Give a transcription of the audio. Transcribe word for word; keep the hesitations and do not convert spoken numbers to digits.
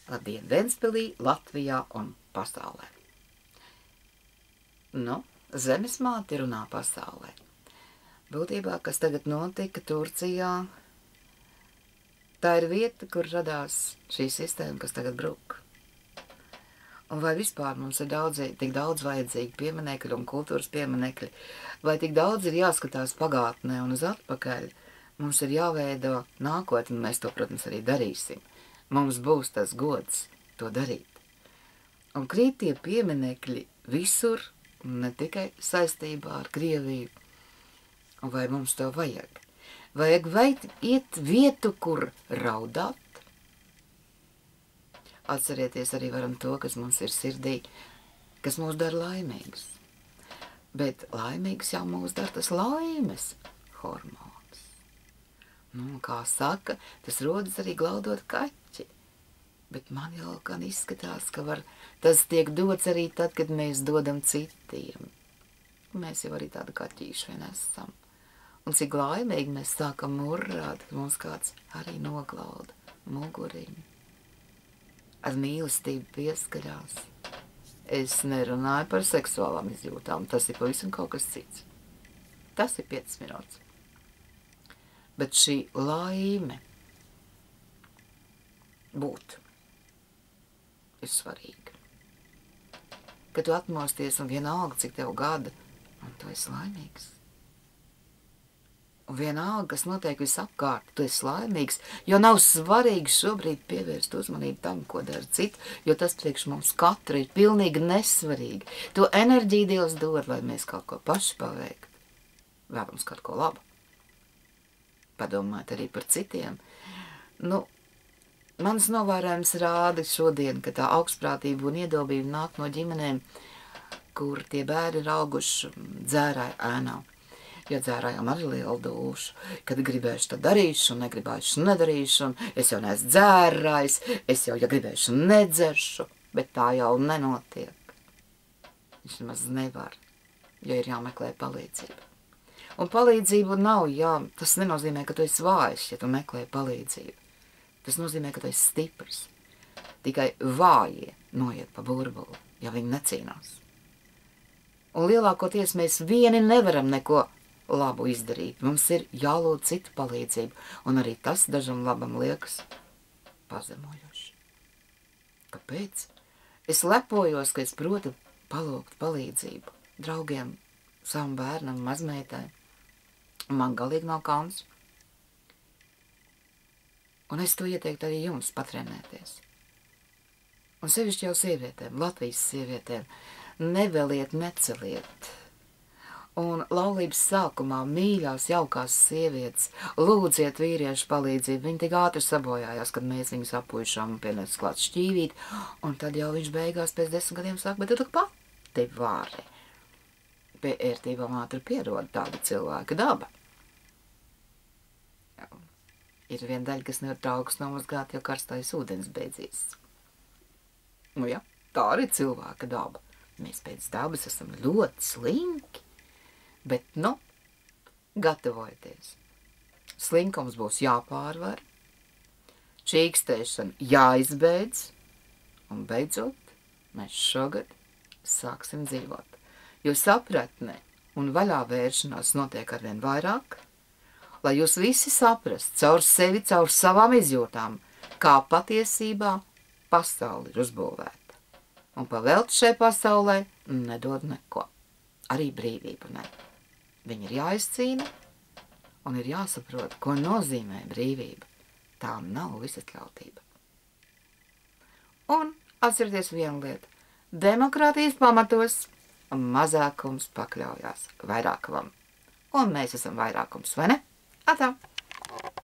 Labdien Ventspilī, Latvijā un pasaulē. Nu, zemes māte runā pasaulē. Būtībā, kas tagad notika Turcijā, tā ir vieta, kur radās šī sistēma, kas tagad brūk. Un vai vispār mums ir daudz, tik daudz vajadzīgi pieminekļi un kultūras pieminekļi, vai tik daudz ir jāskatās pagātnē un uz atpakaļ, mums ir jāveido nākotni, un mēs to, protams, arī darīsim. Mums būs tas gods to darīt. Un krīt tie pieminekļi visur, ne tikai saistībā ar Krieviju. Un vai mums to vajag? Vajag vai iet vietu, kur raudāt? Atcerieties arī varam to, kas mums ir sirdī, kas mūs dara laimīgus. Bet laimīgs jau mūs dara tas laimes hormons. Nu, kā saka, tas rodas arī glaudot kaķi. Bet man jau gan izskatās, ka var, tas tiek dots arī tad, kad mēs dodam citiem. Mēs jau arī tādu kaķīšu vien esam. Un cik laimīgi mēs sākam murrāt, ka mums kāds arī noglauda muguriņu. Ar mīlestību pieskarās. Es nerunāju par seksuālām izjūtām, tas ir pavisam kaut kas cits. Tas ir piecas minūtes. Bet šī laime būt ir svarīga. Kad tu atmosties un vienalga, cik tev gada, un tu esi laimīgs. Un vienalga, kas notiek visapkārt, tu esi laimīgs, jo nav svarīgi šobrīd pievērst uzmanību tam, ko dara citi, jo tas priekš mums katra ir pilnīgi nesvarīgi. To enerģiju Dievs dod, lai mēs kaut ko paši paveikt. Vēlams kaut ko labu. Padomāt arī par citiem. Nu, mans novērojums rāda šodien, ka tā augstprātība un iedobība nāk no ģimenēm, kur tie bērni ir auguši dzērāju ēnā. Jo dzērājām arī lielu dūšu, kad gribēšu, tad darīšu, un negribēšu, nedarīšu, un es jau neesmu dzērājis, es jau, ja gribēšu, nedzeršu, bet tā jau nenotiek. Viņš nemaz nevar, jo ir jāmeklē palīdzība. Un palīdzību nav, jā, tas nenozīmē, ka tu esi vājš, ja tu meklē palīdzību. Tas nozīmē, ka tu esi stiprs. Tikai vājie noiet pa burbuli, ja viņi necīnās. Un lielākoties mēs vieni nevaram neko labu izdarīt. Mums ir jālūdz citu palīdzību, un arī tas dažam labam liekas pazemojoši. Kāpēc? Es lepojos, ka es protu palūgt palīdzību draugiem, savam bērnam, mazmeitai. Man galīgi nav kauns. Un es to ieteiktu arī jums patrenēties. Un sevišķi jau sievietēm, Latvijas sievietēm, neveliet, neceliet. Un laulības sākumā mīļās, jaukās sievietes, lūdziet vīriešu palīdzību. Viņi tik ātri sabojājās, kad mēs viņus apuišām un pienēc klāt šķīvīt, un tad jau viņš beigās pēc desmit gadiem saka, bet tu tak pati vari. Pie ērtībām ātri pierod tāda cilvēka daba. Ir viena daļa, kas nevar traukus nomazgāt, jo karstais ūdens beidzies. Nu jā, tā arī cilvēka daba. Mēs pēc dabas esam ļoti slinki, bet, nu, gatavojieties. Slinkums būs jāpārvar, čīkstēšana jāizbeidz, un beidzot, mēs šogad sāksim dzīvot. Jo sapratne un vaļā vēršanās notiek arvien vairāk, lai jūs visi saprast caur sevi, caur savām izjūtām, kā patiesībā pasauli ir uzbūvēta. Un pavēlt šai pasaulē nedod neko. Arī brīvību ne. Viņa ir jāizcīna un ir jāsaprot, ko nozīmē brīvība. Tā nav visatļautība. Un atcerieties vienu lietu. Demokrātijas pamatos mazākums pakļaujās vairākumam. Un mēs esam vairākums, vai ne? Atā!